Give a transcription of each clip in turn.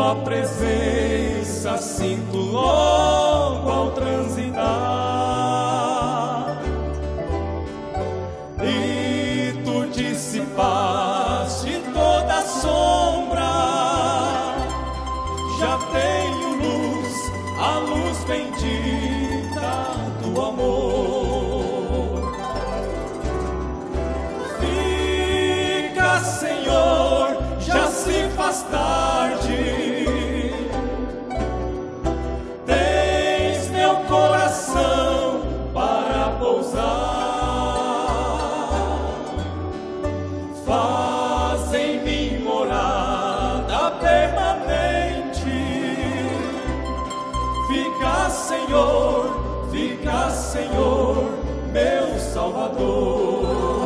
tua presença sinto logo ao transitar, e tu dissipaste toda sombra. Já tenho luz, a luz bendita do amor. Fica, Senhor, já se faz tarde. Tens meu coração para pousar. Faz em mim morada permanente. Fica, Senhor, meu Salvador.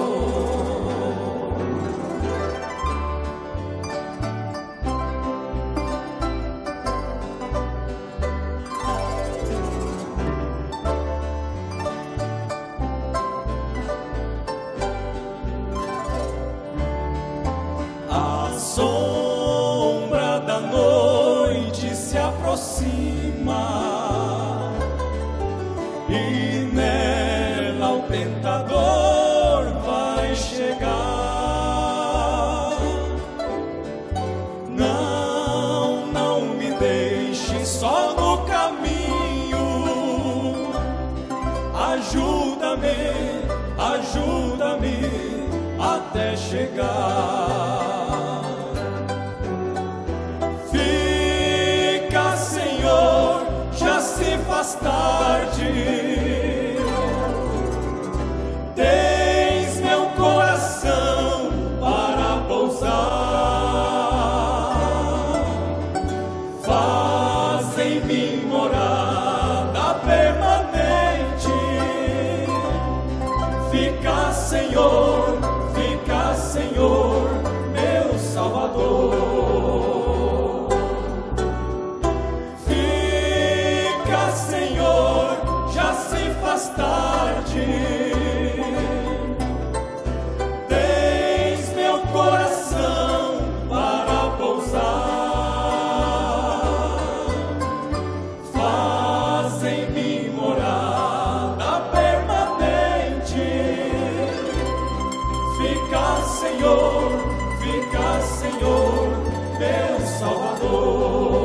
A sombra da noite se aproxima, e nela o tentador vai chegar. Não me deixe só no caminho. Ajuda-me até chegar. Fica, Senhor, já se faz tarde. Tens meu coração para pousar. Faz em mim morada permanente. Fica, Senhor, meu Salvador. Fica, Senhor, já se faz tarde. Tens meu coração para pousar. Faz em mim morada permanente. Fica, Senhor, meu Salvador.